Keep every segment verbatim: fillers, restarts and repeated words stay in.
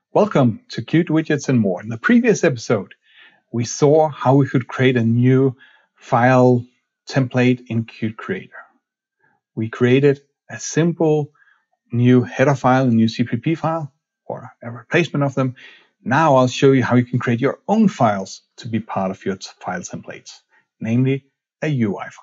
Welcome to Qt Widgets and more. In the previous episode, we saw how we could create a new file template in Qt Creator. We created a simple new header file, a new C P P file, or a replacement of them. Now I'll show you how you can create your own files to be part of your file templates, namely a U I file.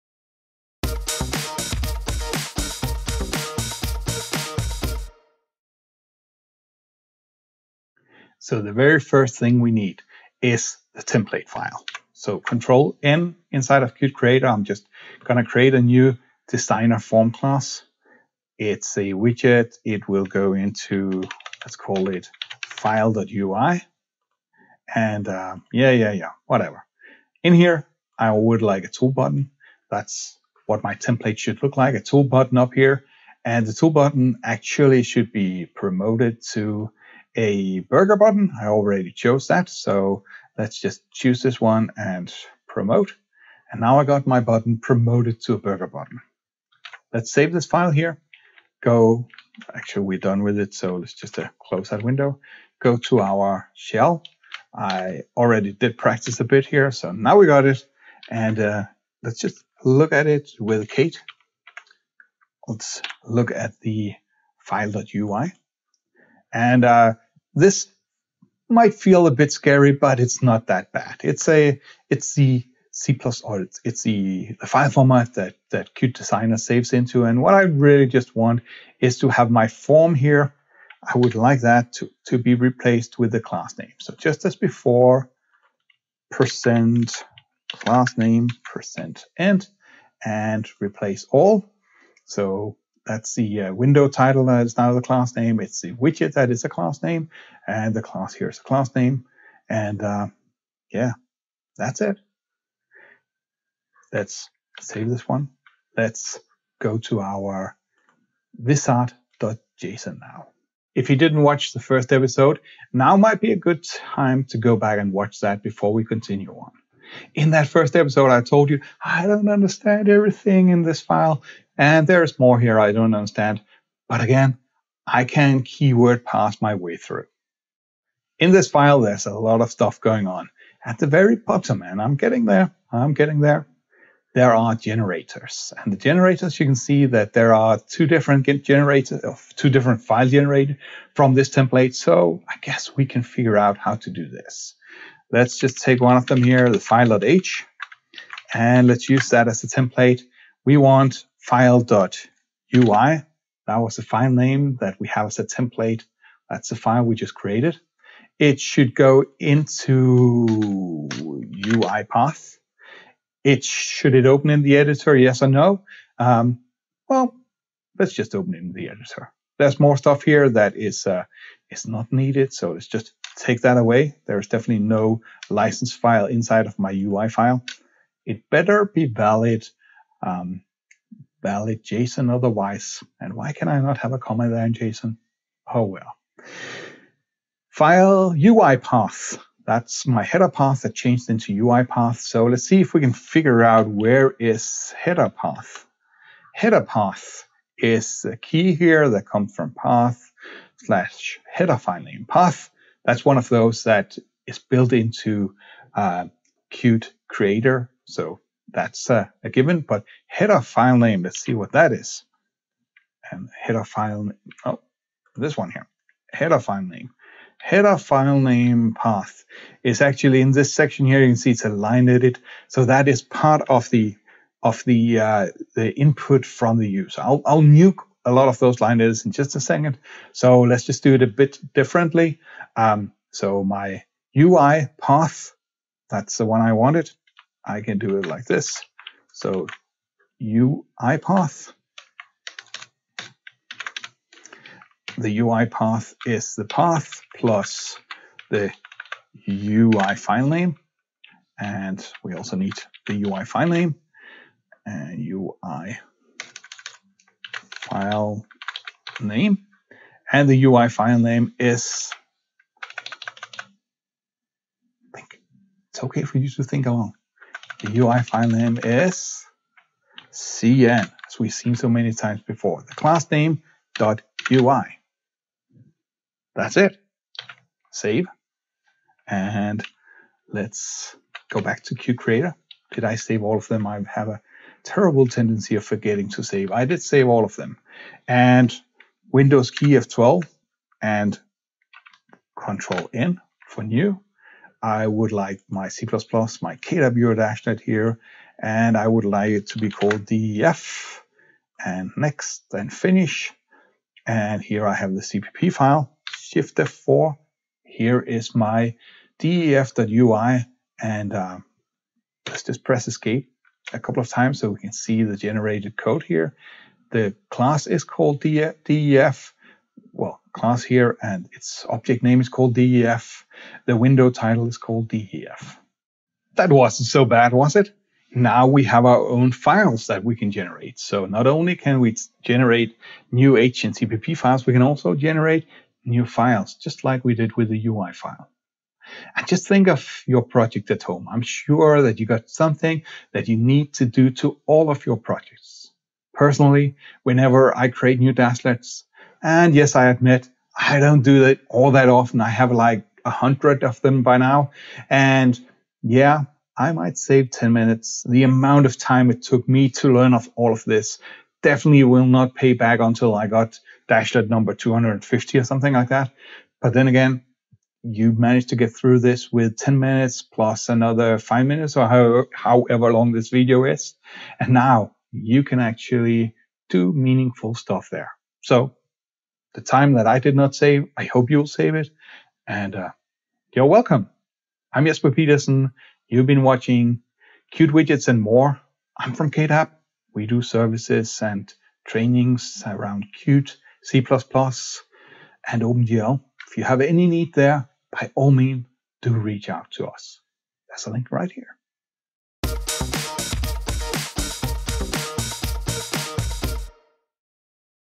So the very first thing we need is the template file. So Control N inside of Qt Creator, I'm just going to create a new designer form class. It's a widget. It will go into, let's call it file.ui. And uh, yeah, yeah, yeah, whatever. In here, I would like a tool button. That's what my template should look like, a tool button up here. And the tool button actually should be promoted to a burger button. I already chose that, so let's just choose this one and promote. And now I got my button promoted to a burger button. Let's save this file here. Go, actually we're done with it, so let's just uh, close that window. Go to our shell. I already did practice a bit here, so now we got it. And uh, let's just look at it with Kate. Let's look at the file.ui. And uh, this might feel a bit scary, but it's not that bad. It's a, it's the C plus, or it's, it's the, the file format that that Qt Designer saves into. And what I really just want is to have my form here. I would like that to to be replaced with the class name. So just as before, percent class name percent end, and replace all. So that's the uh, window title that is now the class name. It's the widget that is a class name, and the class here is a class name. And uh, yeah, that's it. Let's save this one. Let's go to our wizard.json now. If you didn't watch the first episode, now might be a good time to go back and watch that before we continue on. In that first episode, I told you, I don't understand everything in this file. And there's more here I don't understand. But again, I can keyword pass my way through. In this file, there's a lot of stuff going on. At the very bottom, and I'm getting there, I'm getting there, there are generators. And the generators, you can see that there are two different generators, two different file generators from this template. So I guess we can figure out how to do this. Let's just take one of them here, the file.h, and let's use that as a template. We want file.ui. That was the file name that we have as a template. That's the file we just created. It should go into U I path. It should it open in the editor, yes or no? Um, well, let's just open it in the editor. There's more stuff here that is uh, is not needed, so let's just take that away. There's definitely no license file inside of my U I file. It better be valid. Um, valid JSON otherwise. And why can I not have a comma there in JSON? Oh well. File U I path. That's my header path that changed into U I path. So let's see if we can figure out where is header path. Header path is the key here that comes from path slash header file name. Path, that's one of those that is built into uh, Qt Creator. So that's uh, a given, but header file name, let's see what that is. And header file, oh, this one here, header file name. Header file name path is actually in this section here. You can see it's a line edit. So that is part of the of the uh, the input from the user. I'll, I'll nuke a lot of those line edits in just a second. So let's just do it a bit differently. Um, so my U I path, that's the one I wanted. I can do it like this. So U I path. The U I path is the path plus the U I file name. And we also need the U I file name and U I file name. And the U I file name is, think, it's okay for you to think along. The U I file name is C N, as we've seen so many times before. The class name dot U I. That's it. save, and let's go back to Qt Creator. Did I save all of them? I have a terrible tendency of forgetting to save. I did save all of them. And Windows key F twelve and Control N for new. I would like my C plus plus, my K D A B dashnet here, and I would like it to be called D E F. And next, then finish. And here I have the C P P file, Shift F four. Here is my D E F dot U I, and uh, let's just press escape a couple of times so we can see the generated code here. The class is called D E F. Well, class here, and its object name is called D E F. The window title is called D E F. That wasn't so bad, was it? Now we have our own files that we can generate. So not only can we generate new H and C P P files, we can also generate new files, just like we did with the U I file. And just think of your project at home. I'm sure that you got something that you need to do to all of your projects. Personally, whenever I create new dashlets, and yes, I admit, I don't do that all that often. I have like a hundred of them by now. And yeah, I might save ten minutes. The amount of time it took me to learn of all of this definitely will not pay back until I got dashlet number two hundred fifty or something like that. But then again, you managed to get through this with ten minutes plus another five minutes or however, however long this video is. And now you can actually do meaningful stuff there. So the time that I did not save, I hope you'll save it. And uh, you're welcome. I'm Jesper Pedersen. You've been watching Qt Widgets and more. I'm from K D A B. We do services and trainings around Qt, C plus plus, and OpenGL. If you have any need there, by all means, do reach out to us. There's a link right here.